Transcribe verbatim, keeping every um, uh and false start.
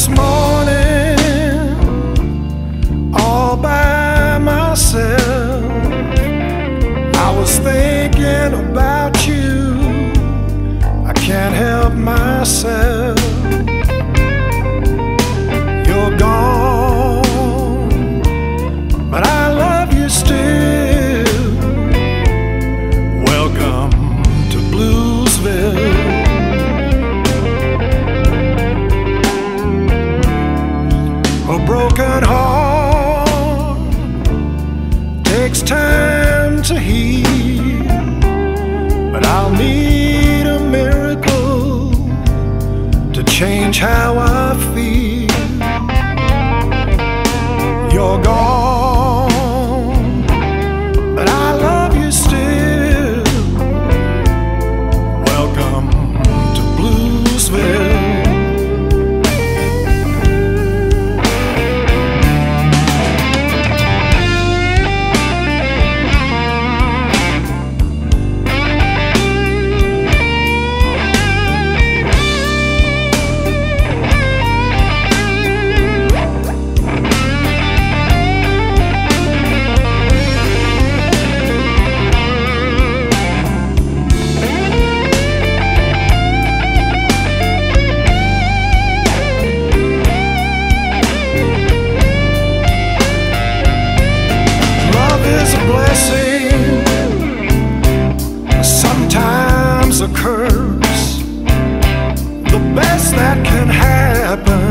this morning, all by myself, I was thinking about you. I can't help myself. You're gone, but I love you still. Welcome to Bluesville. A broken heart takes time to heal, but I'll need a miracle to change how I feel. You're gone, but I love you still. Welcome to Bluesville. Sometimes a curse. The best that can happen